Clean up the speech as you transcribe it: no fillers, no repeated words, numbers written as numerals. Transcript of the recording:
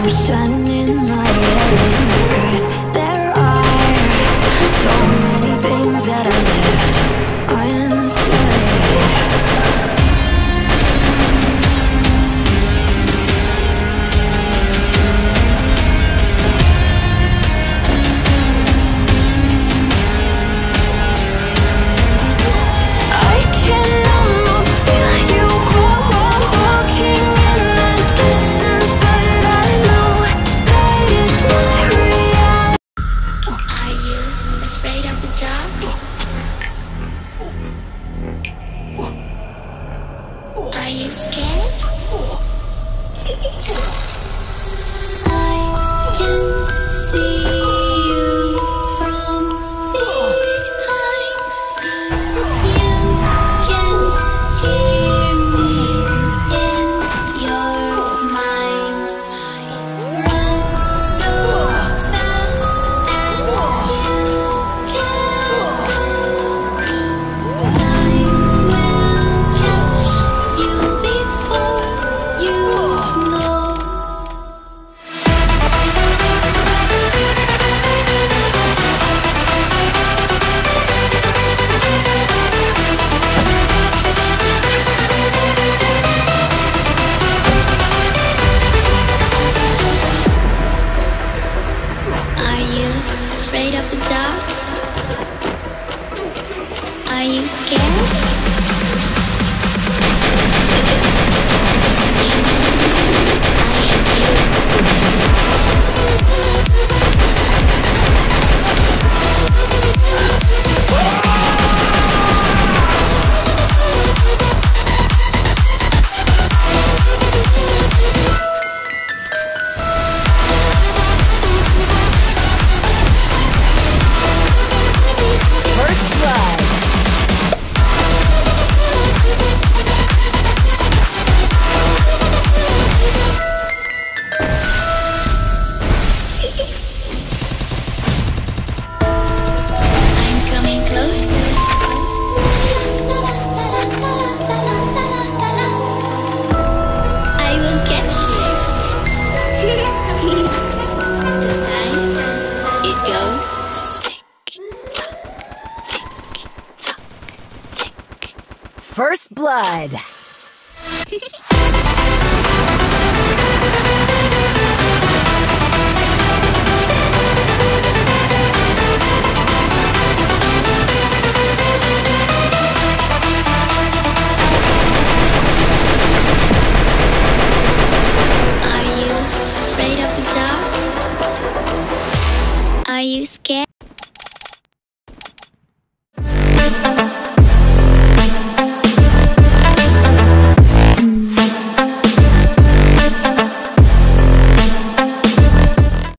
shining my head, because there are so many things that I left unsaid. I can almost feel you walking in the distance, but I know that it's not real. Are you afraid of the dark? Are you scared? I can see you from behind. You can hear me in your mind. Run so fast as you can go. Time will catch you before you know. Are you afraid of the dark? Are you scared? First blood. I'm coming closer. I will catch you. The time it goes tick tock, tick tock, tick. First blood.